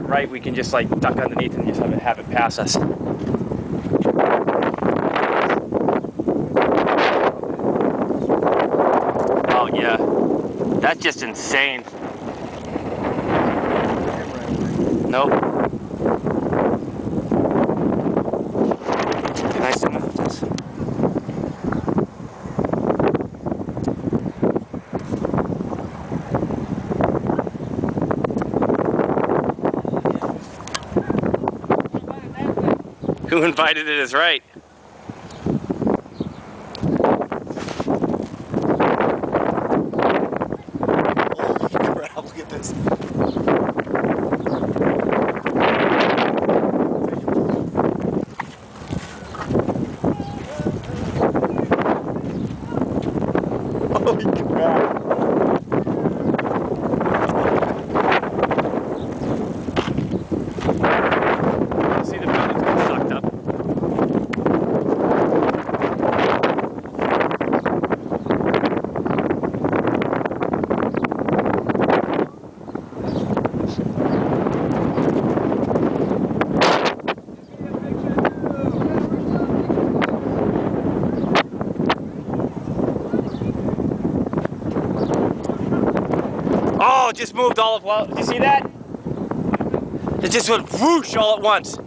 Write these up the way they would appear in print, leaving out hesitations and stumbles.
right, we can just like duck underneath and just have it pass us. Oh yeah, that's just insane. Nope. Can I zoom out this? Who invited it is right. Holy crap, look at this. Holy crap. See the building's been sucked up. Oh, it just moved all of, well, did you see that? It just went whoosh all at once.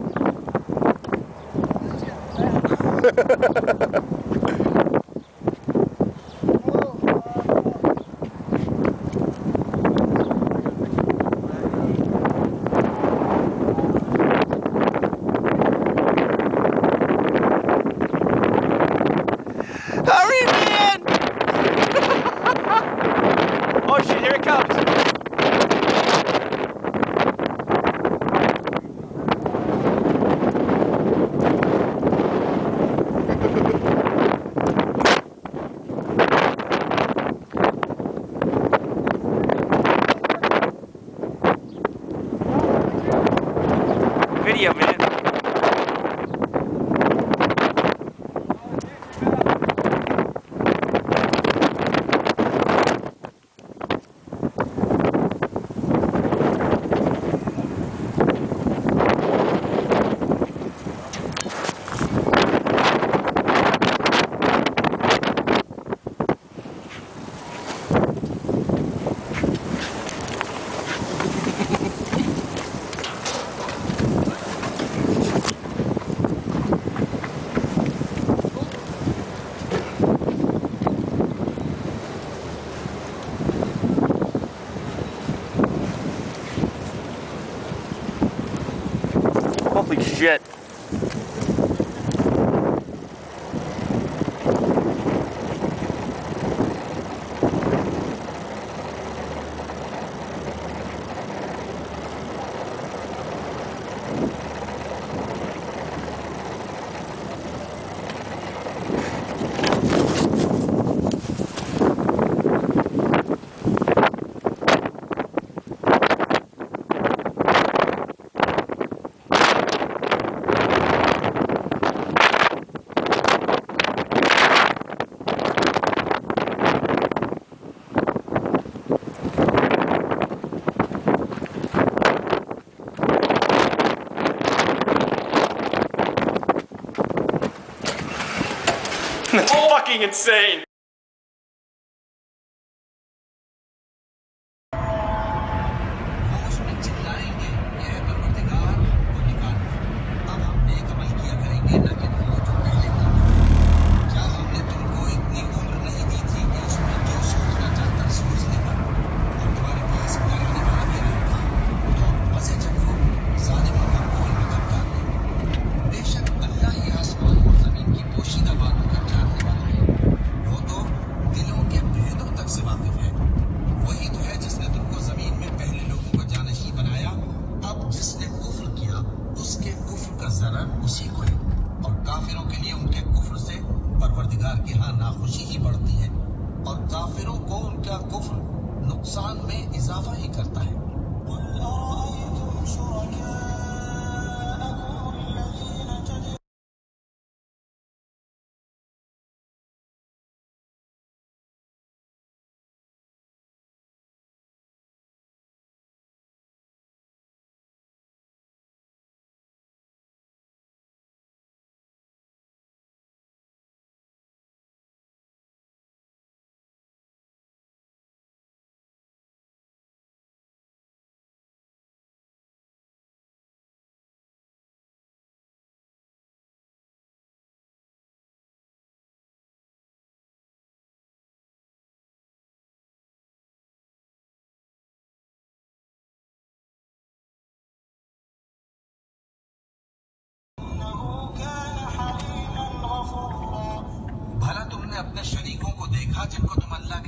Hurry, man! Oh shit, here it comes. Video, man. Holy shit. That's fucking insane. उसी को है और काफिरों के लिए उनके कुफ्र से परवरदिगार के यहाँ नाखुशी ही बढ़ती है और काफिरों को उनका कुफ्र नुकसान में इजाफा ही करता है।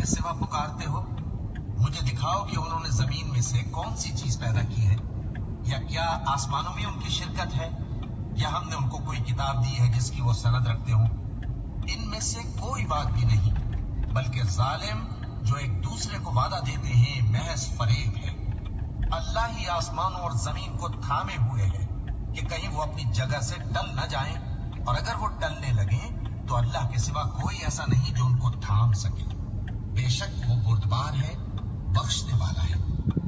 के सिवा पुकारते हो? मुझे दिखाओ कि उन्होंने जमीन में से कौन सी चीज पैदा की है, या क्या आसमानों में उनकी शिरकत है, या हमने उनको कोई किताब दी है जिसकी वो सनद रखते हो? इनमें से कोई बात भी नहीं, बल्कि जालिम जो एक दूसरे को वादा देते हैं महज फरेब है। अल्लाह ही आसमानों और जमीन को थामे हुए है कि कहीं वो अपनी जगह से टल न जाएं, और अगर वो टलने लगे तो अल्लाह के सिवा कोई ऐसा नहीं जो उनको थाम सके। बेशक वो बुर्दबार है, बख्शने वाला है।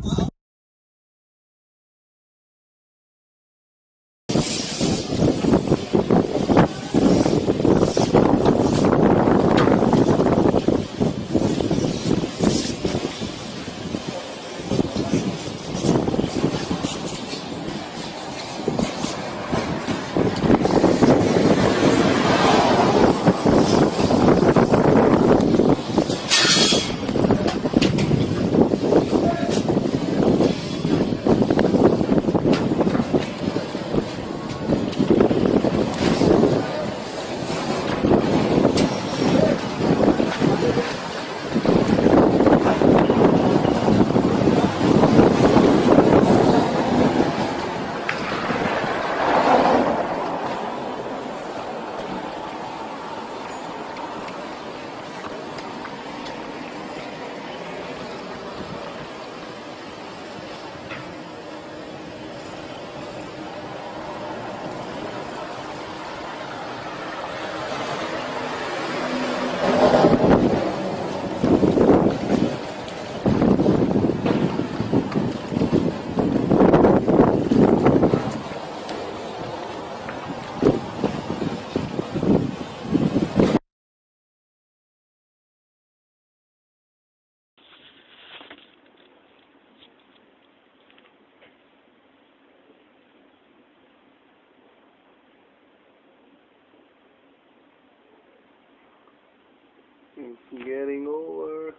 It's getting over.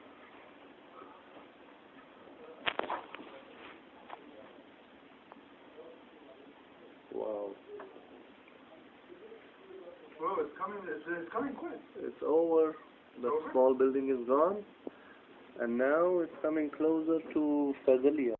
Wow. Well, it's coming quick. It's over. The small building is gone. And now it's coming closer to Fazaliya.